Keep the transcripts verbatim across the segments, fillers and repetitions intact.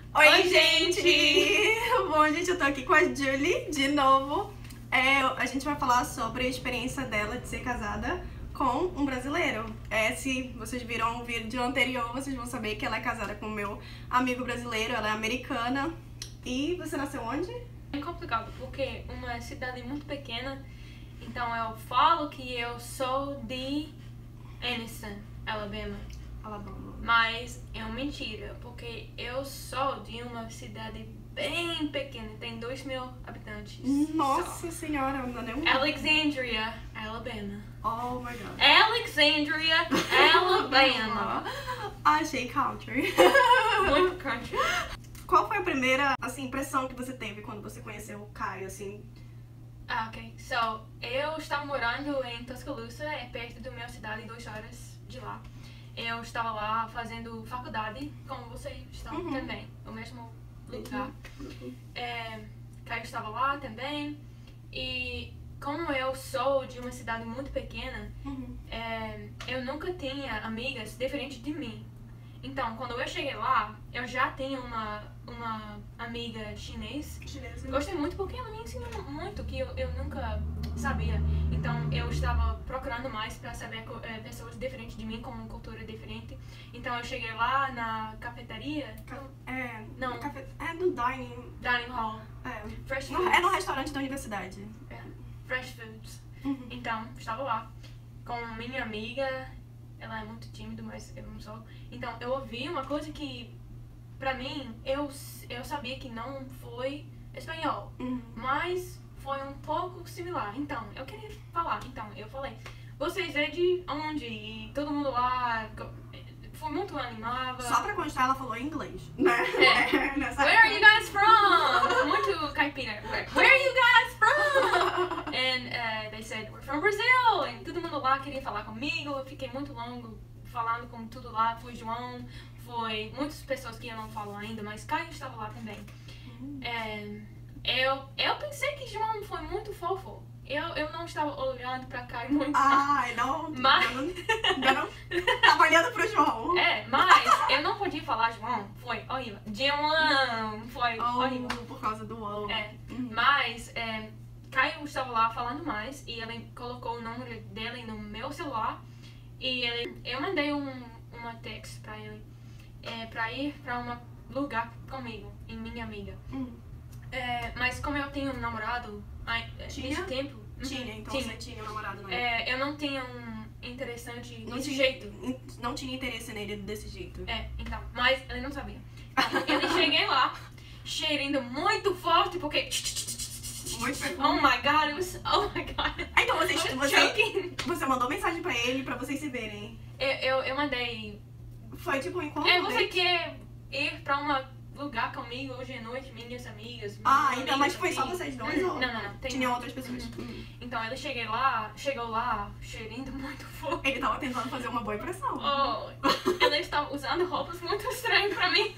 Oi, Oi gente! gente! Bom, gente, eu tô aqui com a Julie de novo. É, a gente vai falar sobre a experiência dela de ser casada com um brasileiro. É, se vocês viram o vídeo anterior, vocês vão saber que ela é casada com o meu amigo brasileiro, ela é americana. E você nasceu onde? É complicado, porque uma cidade muito pequena, então eu falo que eu sou de Anniston, Alabama. Alabama. Mas é uma mentira, porque eu sou de uma cidade bem pequena, tem dois mil habitantes. Nossa só. senhora, não é um... Alexandria, Alabama. Oh my god. Alexandria, Alabama. Achei country. Muito country. Qual foi a primeira, assim, impressão que você teve quando você conheceu o Caio, assim? Ah, ok. So, eu estava morando em Tuscaloosa, é perto da minha cidade, duas horas de lá. Eu estava lá fazendo faculdade, como vocês estão uhum. também, no mesmo lugar. Uhum. É, Caio estava lá também. E como eu sou de uma cidade muito pequena, uhum. é, eu nunca tinha amigas diferentes de mim. Então, quando eu cheguei lá, eu já tinha uma, uma amiga chinês. Chinesa. Gostei muito porque ela me ensinou muito, que eu, eu nunca sabia. Então, eu estava procurando mais para saber é, pessoas diferentes de mim, com uma cultura diferente. Então, eu cheguei lá na cafeteria. Ca é, não. Cafe é no dining. Dining hall. É. Fresh no, foods. É no restaurante da universidade. É. Fresh Foods. Uhum. Então, estava lá com minha amiga. Ela é muito tímida, mas eu não sou. Então, eu ouvi uma coisa que, pra mim, eu, eu sabia que não foi espanhol, uhum. mas foi um pouco similar. Então, eu queria falar. Então, eu falei, vocês é de onde? E todo mundo lá foi muito animado. Só pra constar, ela falou inglês, né? É. Where are you guys from? Muito caipira. Where are you guys from? And uh, they said, we're from Brazil. E todo mundo lá queria falar comigo. Eu fiquei muito longo falando com tudo lá. Foi João, foi muitas pessoas que eu não falo ainda, mas Caio estava lá também. Uhum. And eu, eu pensei que João foi muito fofo. Eu, eu não estava olhando pra Caio muito. Ah, não. Mas... Eu não, eu não tava olhando pro João. É, mas eu não podia falar João. Foi horrível. João foi oh, horrível. Por causa do João. É, uhum. mas é, Caio estava lá falando mais e ele colocou o número dele no meu celular e ele, eu mandei um, uma text pra ele é, pra ir pra um lugar comigo e minha amiga. Uhum. É, mas como eu tenho um namorado tinha? nesse tempo... Tinha, então tinha. você tinha um namorado, não é? é? Eu não tinha um interessante não desse tinha, jeito. Não tinha interesse nele desse jeito. É, então, mas ele não sabia. Eu cheguei lá, cheirando muito forte, porque... Muito perfume. Oh my god, it was... Oh my god. Então você, você, você mandou mensagem pra ele pra vocês se verem? Eu, eu, eu mandei... Foi tipo um encontro? É, você quer ir pra um lugar comigo hoje à noite, minhas amigas? Ah, então, mas foi só vocês dois? Hum, ou não, não, não. Tem tinha outras pessoas? Uhum. Então ele cheguei lá, chegou lá, cheirando muito forte. Ele tava tentando fazer uma boa impressão. Oh, ele estava usando roupas muito estranhas pra mim.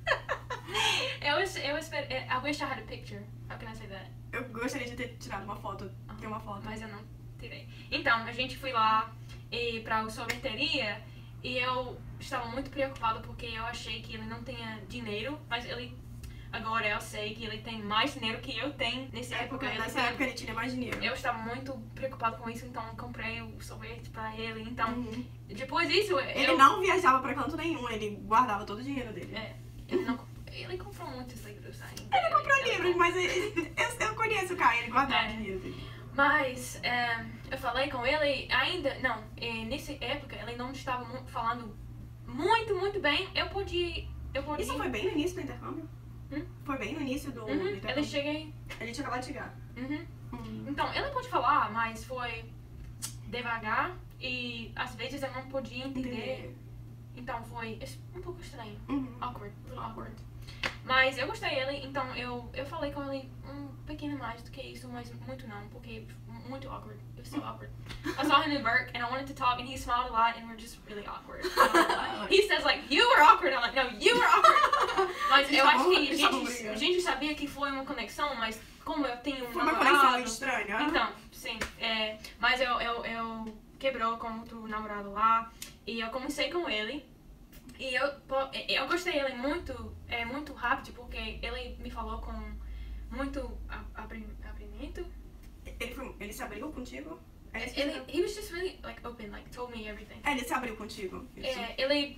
eu, eu espero... I wish I had a picture. How can I say that? Eu gostaria de ter tirado uma foto. Oh, Tem uma foto. Mas eu não tirei. Então, a gente foi lá e pra a sorveteria e eu estava muito preocupada porque eu achei que ele não tinha dinheiro, mas ele... Agora eu sei que ele tem mais dinheiro que eu tenho nessa época. época. Nessa ele, época ele tinha mais dinheiro. Eu estava muito preocupada com isso, então eu comprei o sorvete pra ele. Então, uhum. depois disso... Ele eu... não viajava pra canto nenhum, ele guardava todo o dinheiro dele. É, ele, não... ele comprou muitos livros ainda. Ele comprou ele, livros, ele... mas ele... eu, eu conheço o Caio, ele guardava é. o dinheiro dele. Mas é, eu falei com ele ainda... Não, nessa época ele não estava falando muito, muito bem. Eu podia... Eu podia... Isso foi bem no início do intercâmbio? Hum? Foi bem no início do, uhum. do intercâmbio? Ele cheguei... Ele tinha acabado de chegar. Uhum. Uhum. Então, ele pode falar, mas foi devagar e às vezes eu não podia entender. entender. Então foi um pouco estranho. Uhum. Awkward. A little awkward. Mas eu gostei dele, então eu, eu falei com ele um pouquinho mais do que isso, mas muito não, porque muito awkward. It was so awkward. I saw him in Burke and I wanted to talk and he smiled a lot and we're just really awkward. He says like, you were awkward. I'm like, no, you were awkward. Mas eu acho que a gente, a gente sabia que foi uma conexão, mas como eu tenho um foi uma namorado... conexão estranha. Então, sim. É, mas eu, eu, eu quebrou com outro namorado lá e eu comecei com ele. E eu, pô, eu gostei dele muito, é, muito rápido, porque ele me falou com muito abri- abrimento. Ele, foi, ele se abriu contigo? É isso que Ele, você- he was just really like open, like told me everything. É, ele se abriu contigo. Isso. É, ele,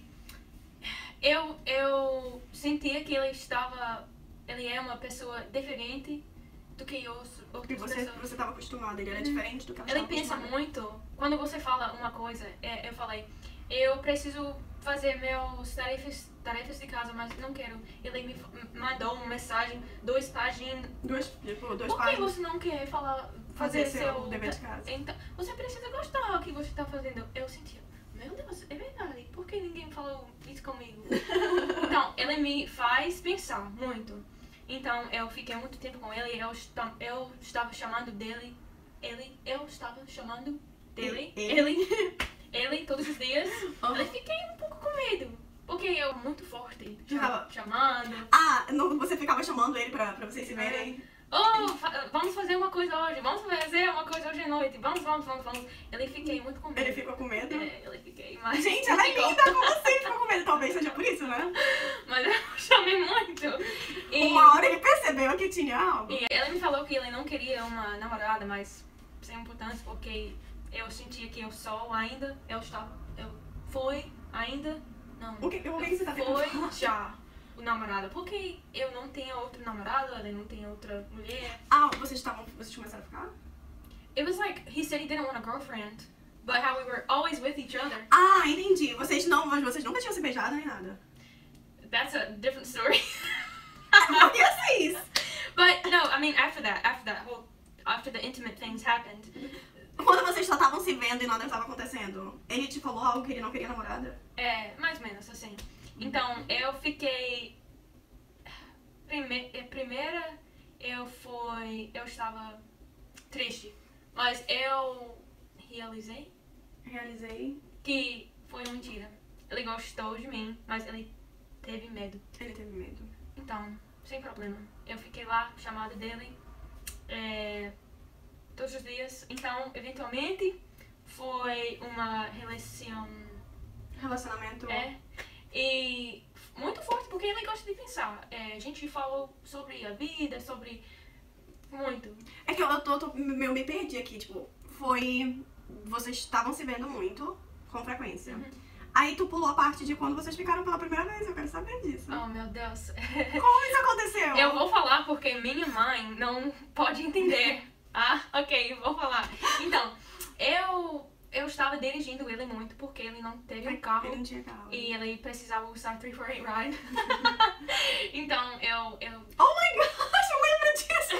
eu, eu sentia que ele estava, ele é uma pessoa diferente do que os Porque outras você, pessoas. você tava acostumado, ele era diferente do que ela Ele estava pensa acostumada. muito. Quando você fala uma coisa, é, eu falei, eu preciso fazer meus tarefas, tarefas de casa, mas não quero. Ele me f- mandou uma mensagem, duas páginas. Duas, tipo, dois Por que pais. você não quer falar, Fazer fazer, seu seu dever de casa. Então, você precisa gostar do que você está fazendo. Eu sentia, meu Deus, é verdade. Por que ninguém falou isso comigo? Então, ele me faz pensar muito. Então, eu fiquei muito tempo com ele. Eu, esta- eu estava chamando dele. Ele, eu estava chamando dele. Ele. Ele. Ele, todos os dias. Uhum. Eu fiquei um pouco com medo. Porque eu muito forte. Já tava- Chamando. Ah, não, você ficava chamando ele pra, pra vocês se verem? Oh, fa- vamos fazer uma coisa hoje. Vamos fazer uma coisa hoje à noite. Vamos, vamos, vamos, vamos. Ele fiquei muito com medo. Ele ficou com medo? É, ele fiquei, mas... Gente, ela é linda como você ficou com medo. Talvez seja por isso, né? Mas eu chamei muito. E, Uma hora ele percebeu que tinha algo. e ele me falou que ele não queria uma namorada, mas sem importância, porque eu sentia que eu sou ainda, eu estava, eu fui ainda, não. O que, o que, que você tá Foi tentando falar? já o namorado, porque eu não tinha outro namorado, ele não tinha outra mulher. Ah, vocês estavam. Vocês começaram a ficar? It was like, he said he didn't want a girlfriend, but how we were always with each other. Ah, entendi. Vocês não, mas vocês nunca tinham se beijado nem nada. That's a different story. Por que assim? But no, I mean, after that, after that whole, after the intimate things happened, Quando vocês só estavam se vendo e nada estava acontecendo, ele te falou algo que ele não queria namorada? é, mais ou menos assim. Então, eu fiquei... Prime... eh, Primeira, eu fui... Eu estava triste. Mas eu realizei Realizei. que foi mentira. Ele gostou de mim, mas ele teve medo. Ele teve medo. Então, sem problema. Eu fiquei lá, chamada dele, é, todos os dias. Então, eventualmente, foi uma relação... Relacionamento. É, e muito forte, porque ele gosta de pensar. É, a gente falou sobre a vida, sobre muito. É que eu, eu, tô, tô- eu me perdi aqui, tipo, foi. Vocês estavam se vendo muito, com frequência. Uhum. Aí tu pulou a parte de quando vocês ficaram pela primeira vez, eu quero saber disso. Oh, meu Deus. Como isso aconteceu? Eu vou falar porque minha mãe não pode entender. Ah, ok, eu vou falar. Então, eu, eu estava dirigindo ele muito porque ele não teve um carro. Ele não tinha carro. E ele precisava usar três quatro oito Ride. Então, eu, eu... Oh my gosh, eu lembro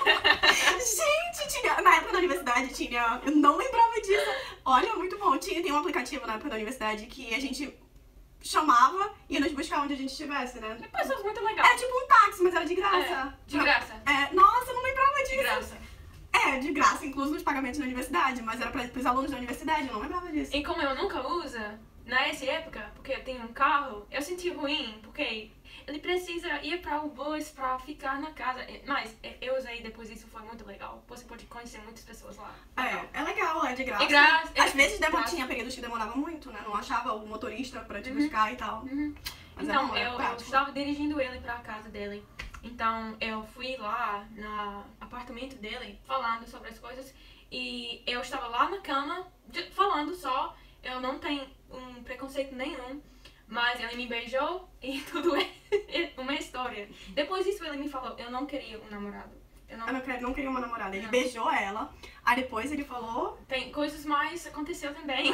disso! Gente, tinha. Na época da universidade tinha. Eu não lembrava disso. Olha, muito bom. Tinha, tem um aplicativo na época da universidade que a gente chamava e ia nos buscar onde a gente estivesse, né? Pessoas muito legais. Era tipo um táxi, mas era de graça. É, de graça. É, nossa, eu não lembrava disso. De graça. É, de graça, incluso nos pagamentos da universidade, mas era para os alunos da universidade, eu não lembrava disso. E como eu nunca uso, nessa época, porque eu tenho um carro, eu senti ruim, porque ele precisa ir para o bus para ficar na casa. Mas eu usei depois disso, foi muito legal. Você pode conhecer muitas pessoas lá. É, é legal, é de graça. É graça, é Às vezes demo- graça. tinha períodos que demorava muito, né? Não achava o motorista pra te Uhum. buscar e tal. Uhum. Mas Então, era, era eu, eu prático. estava dirigindo ele para a casa dele. Então, eu fui lá no apartamento dele, falando sobre as coisas. E eu estava lá na cama, de- falando só. Eu não tenho um preconceito nenhum. Mas ele me beijou e tudo é uma história. Depois disso, ele me falou, eu não queria um namorado. Eu não... Eu não queria, não queria uma namorada. Ele Não. beijou ela, aí depois ele falou. Tem coisas mais aconteceu também.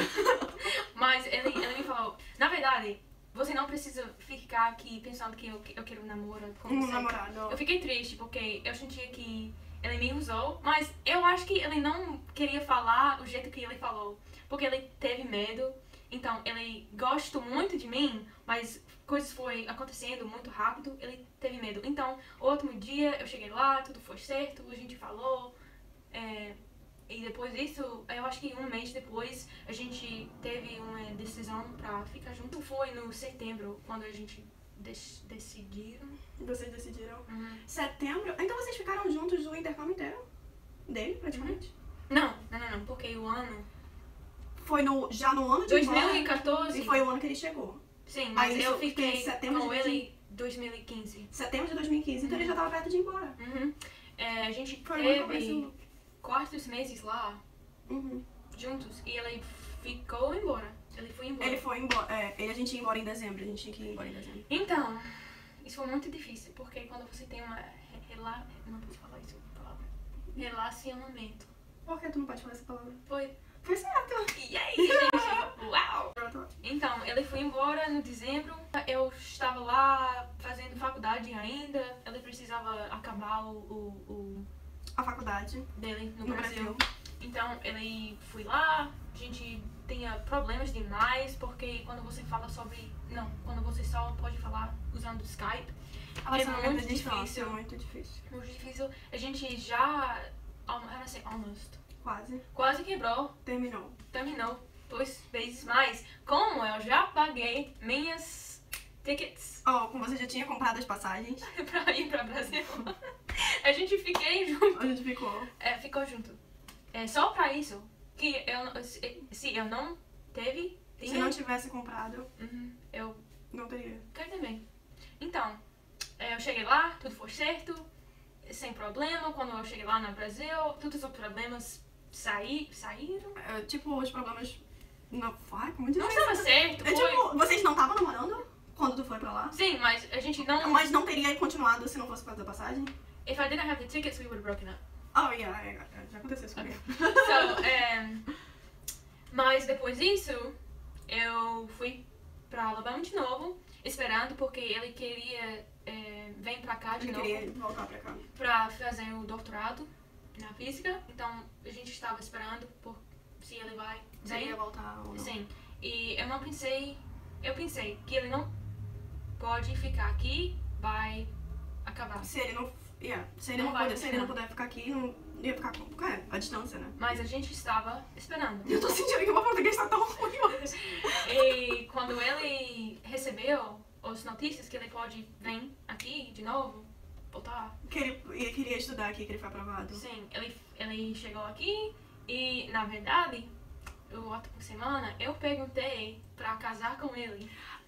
Mas ele, ele me falou, na verdade, você não precisa ficar aqui pensando que eu, que eu quero um namoro com Um você. namorado. Eu fiquei triste porque eu sentia que ele me usou, mas eu acho que ele não queria falar o jeito que ele falou, porque ele teve medo. Então, ele gostou muito de mim, mas coisas foi acontecendo muito rápido, ele teve medo. Então, o último dia eu cheguei lá, tudo foi certo, a gente falou, é, e depois disso, eu acho que um mês depois, a gente teve uma decisão pra ficar junto. Foi no setembro, quando a gente dec- decidiram. Vocês decidiram. Uhum. Setembro? Então vocês ficaram juntos o intercâmbio inteiro? Dele, praticamente? Não, não, não, não, porque o ano... Foi no, já no ano de dois embora, mil e quatorze. e foi o ano que ele chegou. Sim, mas Aí eu isso fiquei foi em setembro com de ele em dois mil e quinze. Setembro de dois mil e quinze, então ele já tava perto de ir embora. Uhum. É, a gente Foi muito teve parecido. quatro meses lá, Uhum. juntos, e ele ficou embora. Ele foi embora. Ele foi embora. É, ele, a gente ia embora em dezembro. A gente tinha que ir embora em dezembro. Então, isso foi muito difícil, porque quando você tem uma rela... não posso falar isso, palavra. Relacionamento. Por que tu não pode falar essa palavra? Foi. Foi certo. E aí, gente? Uau! Então, ele foi embora no dezembro. Eu estava lá fazendo faculdade ainda. Ele precisava acabar o, o, o A faculdade dele no, no Brasil. Brasil. Então, ele foi lá. A gente tinha problemas demais, porque quando você fala sobre... Não, quando você só pode falar usando Skype, é muito difícil. É muito difícil. Muito difícil. A gente já... Eu não sei, almost. Quase. Quase quebrou. Terminou. Terminou duas vezes mais. Como eu já paguei minhas tickets Oh, como você já tinha comprado as passagens, pra ir pra Brasil, a gente fiquei junto. a gente ficou. É, ficou junto. É só pra isso que eu, se, se eu não teve, tinha... Se não tivesse comprado, Uhum, eu não teria. quero também. Então, é, eu cheguei lá, tudo foi certo, sem problema. Quando eu cheguei lá no Brasil, todos os problemas saí, saíram. É, tipo, os problemas. Não, ai, como muito Não difícil. estava certo, É, foi... tipo, vocês não estavam namorando quando tu foi pra lá? Sim, mas a gente não... Mas não teria continuado se não fosse por causa da passagem? If I didn't have the tickets, we would have broken up. Oh, yeah, yeah, yeah, já aconteceu isso comigo. So, é, mas depois disso, eu fui pra Alabama de novo, esperando, porque ele queria é, vir pra cá de Eu novo queria voltar pra cá. pra fazer o doutorado na física. Então, a gente estava esperando por se ele vai Você bem. ia voltar ou não? Sim. E eu não pensei... Eu pensei que ele não pode ficar aqui, vai acabar. Se ele não. Yeah, se ele Não não, vai puder, se ele não funcionar. puder ficar aqui, não ia ficar com. É, a distância, né? Mas a gente estava esperando. Eu tô sentindo que o meu português tá tão ruim hoje. E quando ele recebeu as notícias que ele pode vir aqui de novo, voltar, Que ele, ele queria estudar aqui, que ele foi aprovado. sim, ele, ele chegou aqui e, na verdade, o outro por semana, eu perguntei pra casar com ele.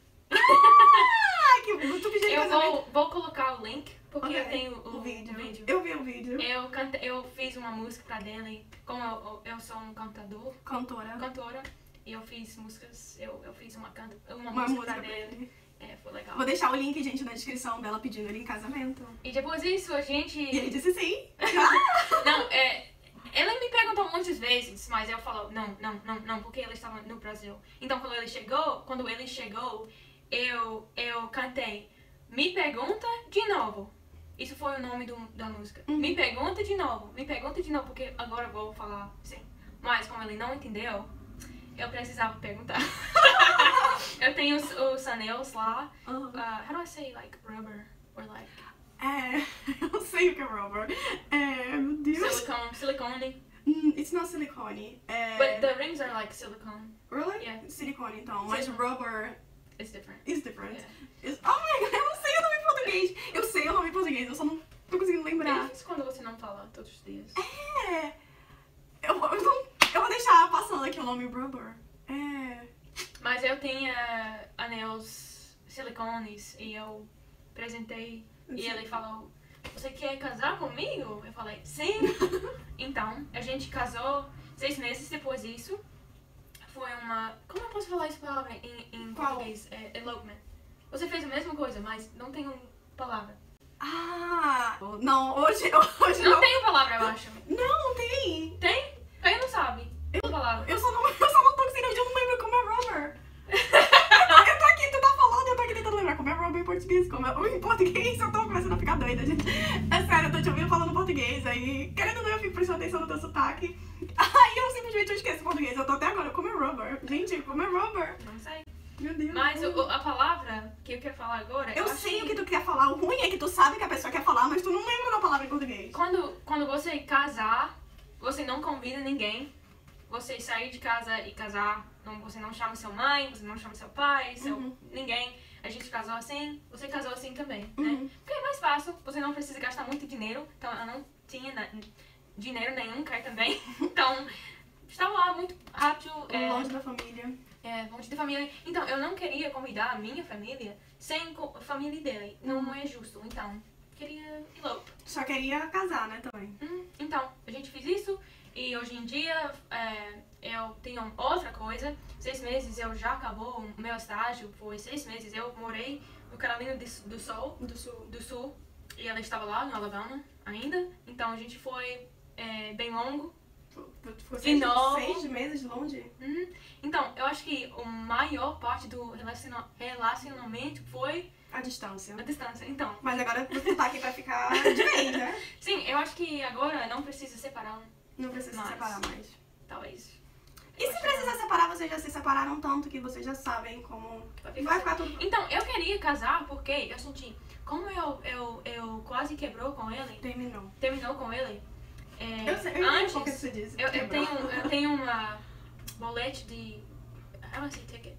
Ah, que tu pediu Eu casamento. vou, vou colocar o link, porque Ok, eu tenho o, o vídeo. o vídeo. Eu vi o vídeo. Eu, cante, eu fiz uma música pra dele, como eu, eu sou um cantador, Cantora. cantora, e eu fiz músicas, eu, eu fiz uma, canta, uma, Uma música, música pra pra dele. ele. É, foi legal. Vou deixar o link, gente, na descrição dela pedindo ele em casamento. E depois disso, a gente... E ele disse sim. Não, é... Ele me perguntou muitas vezes, mas eu falo, não, não, não, não, porque ele estava no Brasil. Então, quando ele chegou, quando ele chegou, eu, eu cantei, me pergunta de novo. Isso foi o nome do, da música. Uhum. Me pergunta de novo, me pergunta de novo, porque agora eu vou falar sim. Mas, como ele não entendeu, eu precisava perguntar. Eu tenho os, os anel lá. Uhum. Uh, how do I say, like, rubber? Or like... É, eu sei o que é rubber. É, meu Deus. Silicone, silicone. Hum, It's not silicone. É... But the rings are like silicone. Really? Yeah. Silicone, então. Mas Silicone. rubber It's different. is different. Yeah. Is... Oh my god, eu não sei o nome em português. Eu sei o nome em português, eu só não tô conseguindo É lembrar. difícil quando você não fala todos os dias. É. Eu, vou- eu, não, eu vou deixar passando aqui o nome rubber. É. Mas eu tinha anéis silicones e eu apresentei e Sim. ele falou, você quer casar comigo? Eu falei, sim. Então, a gente casou seis meses depois disso. Foi uma... Como eu posso falar essa palavra em, em Qual? português? É, elopement. Você fez a mesma coisa, mas não tem uma palavra. Ah! Não, hoje, hoje Não não. tem palavra, eu acho. Não, tem. Tem? Quem não sabe? Tem palavra. Eu só não, eu só não tô conseguindo, eu não lembro como é rubber. Eu tô aqui, tu tá falando, eu tô aqui tentando lembrar como é rubber em português. Como é... Em português eu tô começando a ficar doida, gente. É sério, eu tô te ouvindo falando português, aí querendo ou não eu fico prestando atenção no teu sotaque. Aí eu simplesmente eu esqueço português, eu tô até agora, como é rubber? Gente, como é rubber? Não sei. Meu Deus. Mas o- a palavra que eu quero falar agora... Eu acho sei o que tu quer falar, o ruim é que tu sabe o que a pessoa quer falar, mas tu não lembra da palavra em português. Quando, quando você casar, você não convida ninguém. Você sair de casa e casar, não, você não chama seu mãe, você não chama seu pai, seu, Uhum. ninguém. A gente casou assim, você casou assim também, né? Uhum. Porque é mais fácil, você não precisa gastar muito dinheiro. Então, eu não tinha na- dinheiro nenhum, quer também. Então, estava lá muito rápido. é, Longe da família. É, vamos ter família. Então, eu não queria convidar a minha família sem a família dele. Não Uhum. é justo. Então, queria elope. Só queria casar, né, também. Hum, então, a gente fez isso e hoje em dia é, eu tenho outra coisa. Seis meses eu já acabou o meu estágio, foi seis meses. Eu morei no Carolina do Sul, Do sul. do Sul e ela estava lá no Alabama ainda. Então a gente foi é, bem longo. Ficou De seis, novo. seis meses longe? Uhum. Então, eu acho que a maior parte do relaciona- relacionamento foi A distância. a distância. Então, Mas agora você tá aqui pra ficar de vez, né? sim, eu acho que agora não precisa separar, Não precisa Mas- se separar mais. talvez. E se precisar separar, vocês já se separaram tanto que vocês já sabem como Vai vai ficar tudo... Então, eu queria casar porque eu senti, como eu, eu, eu quase quebrou com ele, Terminou. terminou com ele, é, Eu sei, eu antes, porque você disse. eu, eu, quebrou. tenho, eu tenho uma bolete de, I don't say ticket,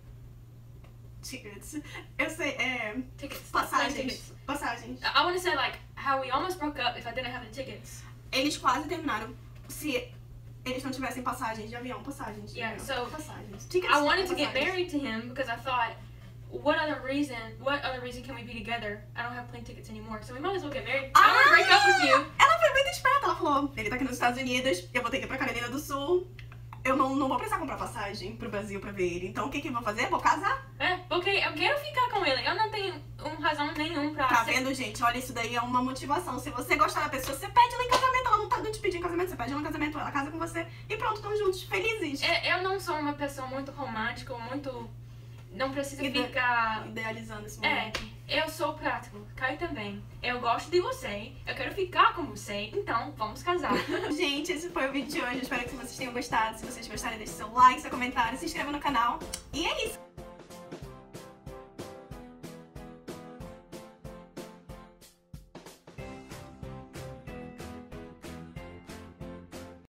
Tickets. Eu sei, é... tickets, Passagens. tickets. Passagens. I want to say like how we almost broke up if I didn't have the tickets. Eles quase terminaram. Se eles não tivessem passagens de avião, passagens de Yeah, avião. so Passagens. Tickets I wanted to get passagens. married to him because I thought, what other reason, what other reason can we be together? I don't have plane tickets anymore, so we might as well get married. I want to break up with you. Ela foi muito esperta. Ela falou, ele tá aqui nos Estados Unidos, eu vou ter que ir pra Carolina do Sul. Eu não, não vou precisar comprar passagem pro Brasil pra ver ele. Então o que que eu vou fazer? Vou casar. É, porque eu quero ficar com ele. Eu não tenho um razão nenhum pra Tá ser- vendo, gente? Olha, isso daí é uma motivação. Se você gostar da pessoa, você pede ela em casamento. Ela não tá não te pedindo em casamento, você pede ela em casamento, ela casa com você e pronto, estão juntos, felizes. É, eu não sou uma pessoa muito romântica, ou muito... Não precisa Ide- ficar... Idealizando esse É, momento. eu sou prático. Caio também. Eu gosto de você. Eu quero ficar com você. Então, vamos casar. Gente, esse foi o vídeo de hoje. Espero que vocês tenham gostado. Se vocês gostarem, deixe seu like, seu comentário, se inscreva no canal. E é isso.